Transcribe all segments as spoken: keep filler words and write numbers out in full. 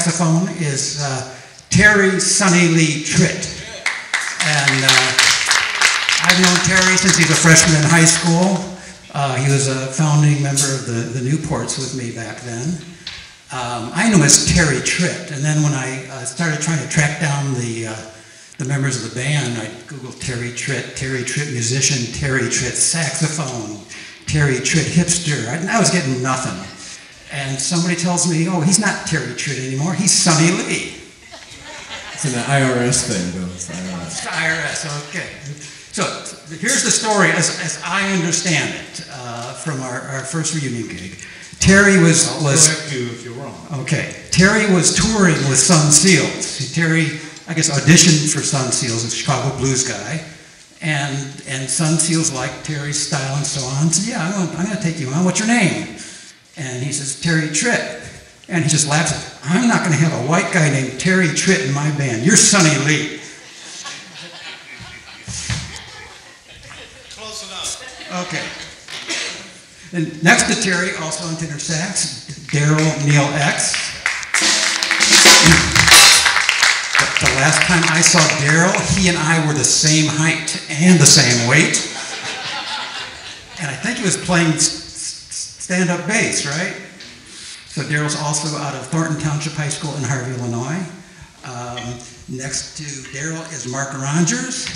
saxophone is uh, Terry Sonny Lee Tritt. And uh, I've known Terry since he was a freshman in high school. Uh, he was a founding member of the, the Newports with me back then. Um, I knew him as Terry Tritt, and then when I uh, started trying to track down the, uh, the members of the band, I Googled Terry Tritt, Terry Tritt musician, Terry Tritt saxophone, Terry Tritt hipster. I, I was getting nothing. And somebody tells me, oh, he's not Terry Tritt anymore, he's Sonny Lee. It's an I R S thing, Bill. It's I R S. It's I R S, okay. So here's the story as, as I understand it uh, from our, our first reunion gig. Terry was... I'll was correct you if you're wrong. Okay. Terry was touring with Sun Seals. Terry, I guess, auditioned for Sun Seals, a Chicago blues guy. And, and Sun Seals liked Terry's style and so on. So yeah, I'm gonna, I'm gonna take you on. What's your name? And he says, Terry Tritt. And he just laughs. I'm not gonna have a white guy named Terry Tritt in my band. You're Sonny Lee. Close enough. Okay. And next to Terry, also on tenor sax, Daryl Neil X. The last time I saw Daryl, he and I were the same height and the same weight. And I think he was playing stand-up bass, right? So Daryl's also out of Thornton Township High School in Harvey, Illinois. Um, next to Daryl is Mark Rongers.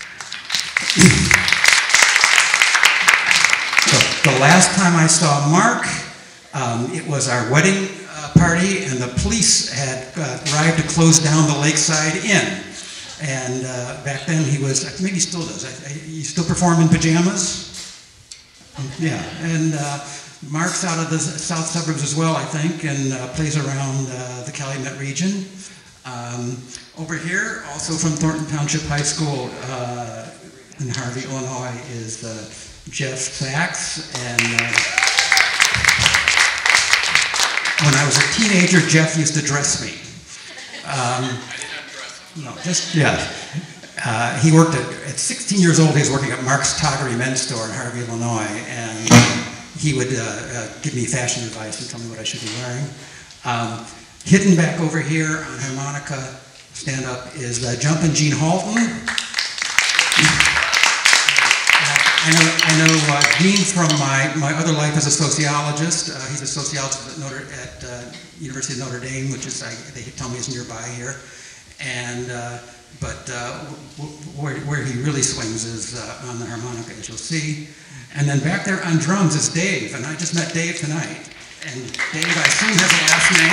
So the last time I saw Mark, um, it was our wedding uh, party, and the police had uh, arrived to close down the Lakeside Inn. And uh, back then he was, maybe he still does, I, I, he still perform in pajamas? Yeah, and uh, Mark's out of the south suburbs as well, I think, and uh, plays around uh, the Calumet region. Um, over here, also from Thornton Township High School uh, in Harvey, Illinois, is uh, Jeff Sachs. And uh, when I was a teenager, Jeff used to dress me. Um, no, just, yeah. Uh, he worked at, at sixteen years old, he was working at Mark's Toggery Men's Store in Harvey, Illinois, and he would uh, uh, give me fashion advice and tell me what I should be wearing. Um, hidden back over here on harmonica, stand up, is uh, Jumpin' Gene Halton. I know, I know uh, Gene from my, my other life as a sociologist. Uh, he's a sociologist at, Notre, at uh, University of Notre Dame, which is, I, they tell me is nearby here. And, uh, but uh, w where, where he really swings is uh, on the harmonica, as you'll see. And then back there on drums is Dave, and I just met Dave tonight. And Dave, I assume, has a last name.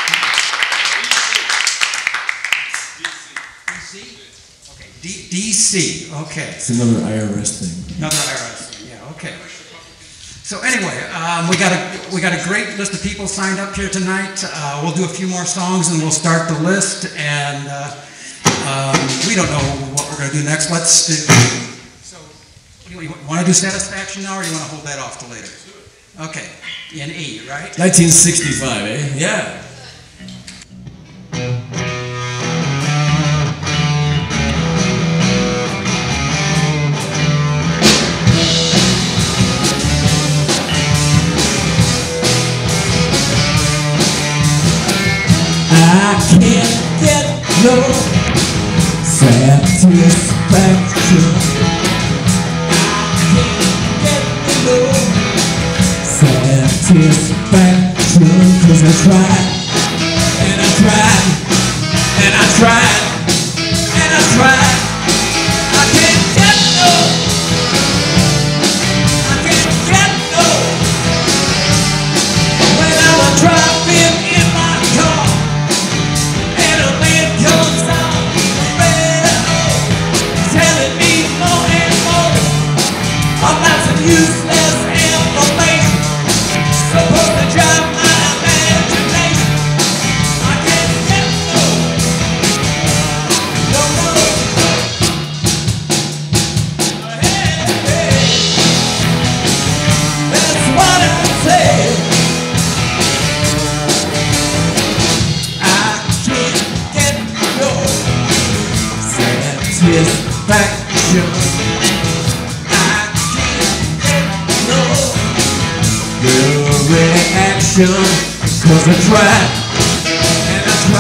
D C? Okay, D C, okay. It's another I R S thing. Another I R S thing, yeah, okay. So anyway, um, we got a we got a great list of people signed up here tonight. Uh, we'll do a few more songs and we'll start the list. And uh, um, we don't know what we're going to do next. Let's do. So, you, you want to do Satisfaction now, or do you want to hold that off till later? Okay, in E, right? nineteen sixty-five, eh? Yeah. I can't get no satisfaction. I can't get no satisfaction, 'cause I tried, and I tried, and I tried, and I tried. I can't get no, I can't get no. When I'm driving in my car, and a man comes out the radio, telling me more and more about some useless information, supposed to drive my imagination. I can't get no, no, no. Hey, hey, that's what I say. I can't get no satisfaction. I can't get no good reaction, 'cause I tried, and I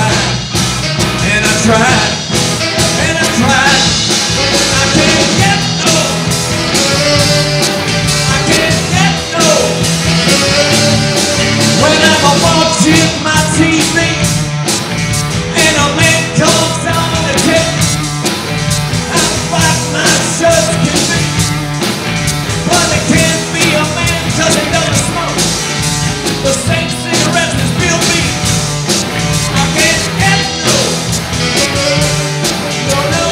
tried, and I tried. I can't get no. I can't get no. When I'm watching my T V and a man comes out of the tent, I fight my shirts can be, but it can't be a man 'cause he doesn't smoke the same cigarettes as Bill Bielby. I can't get no. No, no.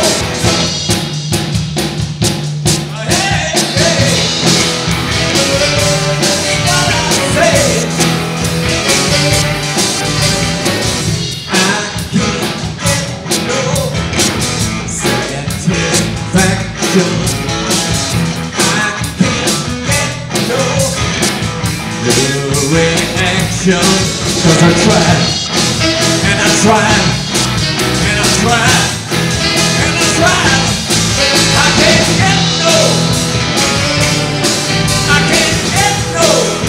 Hey, hey. What I say. I can't get no satisfaction. I can't get no reaction. 'Cause I tried, and I tried, and I tried, and I tried. I can't get no. I can't get no.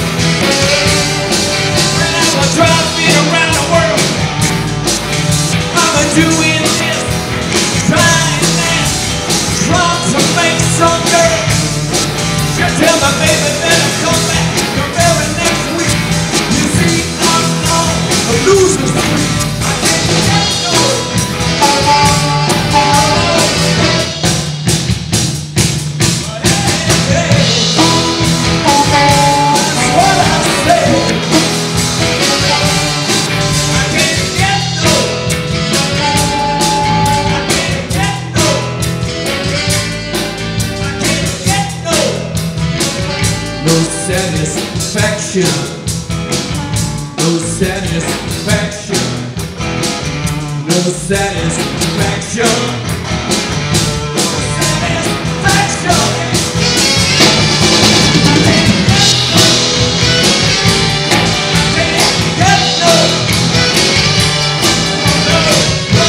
And I will drive me around the world. I'm a doing this, trying that, trying to make some girl. You tell my baby that I'll come back the very next week. You see, I'm on a loser's street. I can't get no. Hey, hey. That's what I say. I can't get no. I can't get no. I can't get no. No satisfaction. No satisfaction. No satisfaction. No satisfaction. I can't get no. No, no.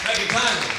Thank you kindly.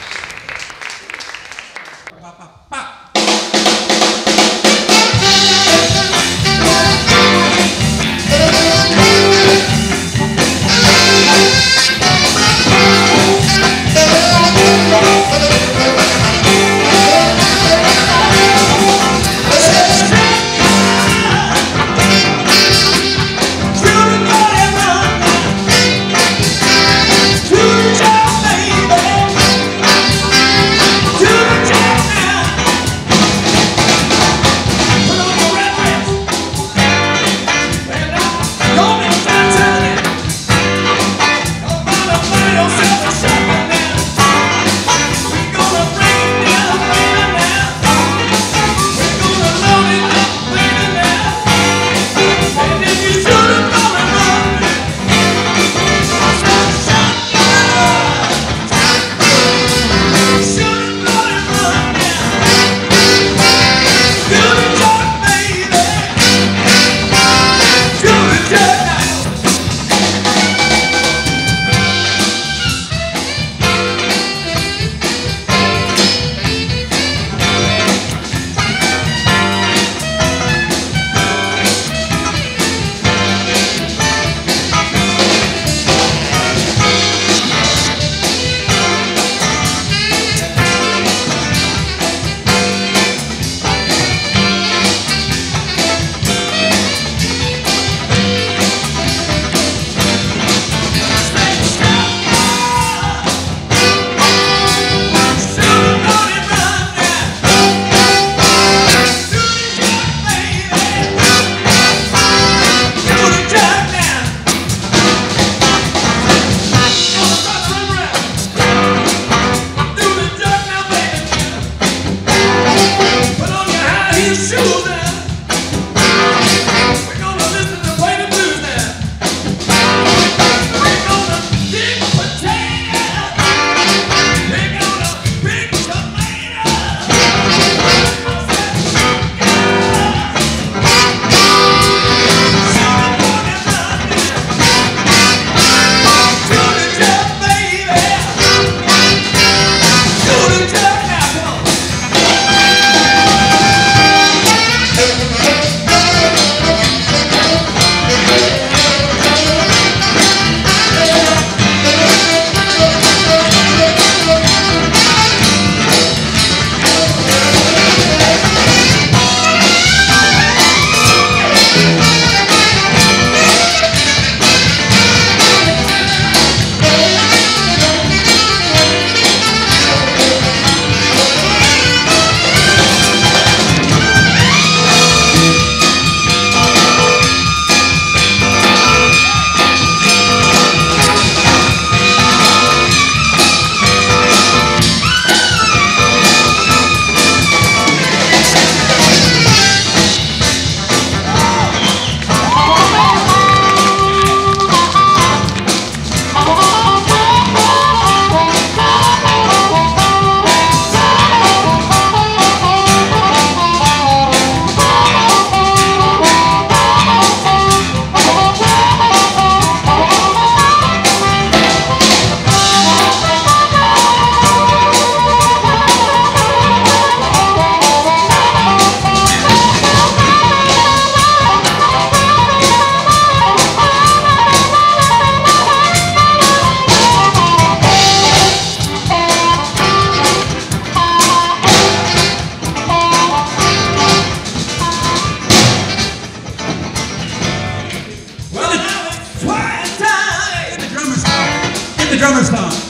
drummer song.